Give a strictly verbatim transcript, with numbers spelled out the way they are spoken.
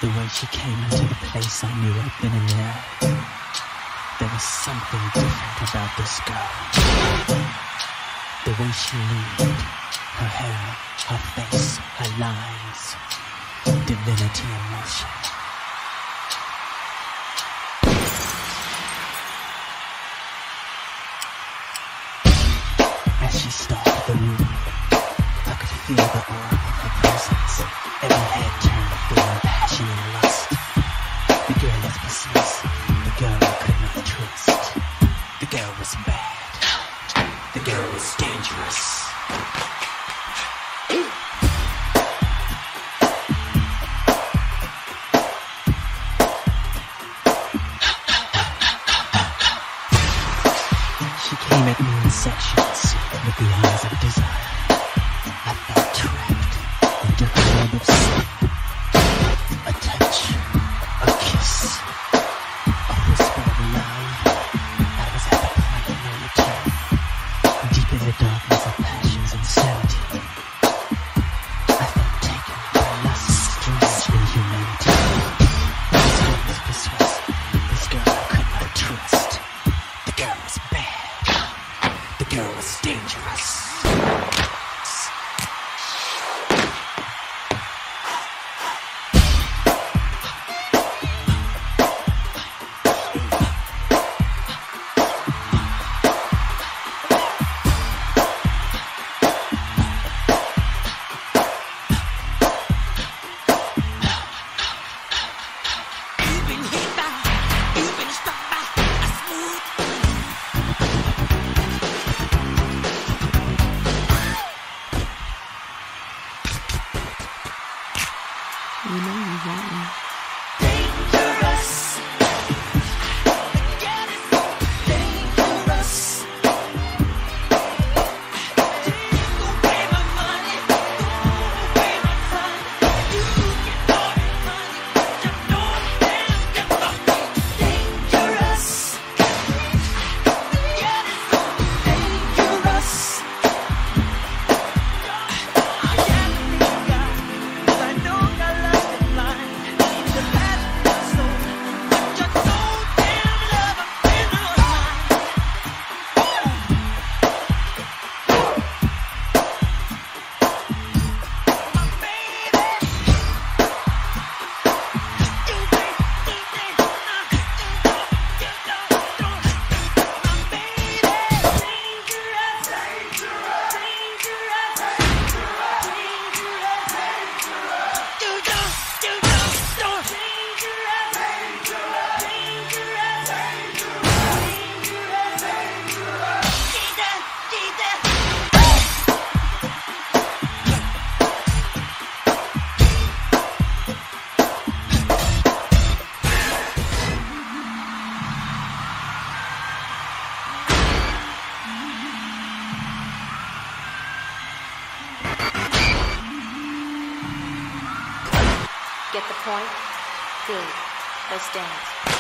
The way she came into the place, I knew I'd been in there. There was something different about this girl. The way she moved, her hair, her face, her lines, divinity in motion. As she stalked the room, I could feel the aura of her presence. Every head turned, feeling passion and lust. The girl was persuasive. The girl I could not trust. The girl was bad. The girl was dangerous. She came at me in sections with the eyes of desire. I felt trapped into the web of sin. A touch, a kiss, a whisper of love. I was at the point of no return, deep in the darkness of passion's insanity. I felt taken by lust's strange inhumanity. This girl was persuasive. This girl I could not trust. The girl was bad. The girl was dangerous. You know you want me. Dangerous. Yeah, it's so dangerous. Take away my money, throw away my fun. You get all the money, but you know damn get fucking dangerous. Yeah, it's so dangerous. I can't believe God, 'cause I know God loves me blind. The past is my soul, but you know damn love I've been alive. My baby, you think, you think, uh, you know, you know, my baby, dangerous, dangerous, dangerous, dangerous. You don't, you don't, don't. Dangerous, dangerous, dangerous, dangerous, dangerous. Jesus, Jesus. Get the point? Good. Let's dance.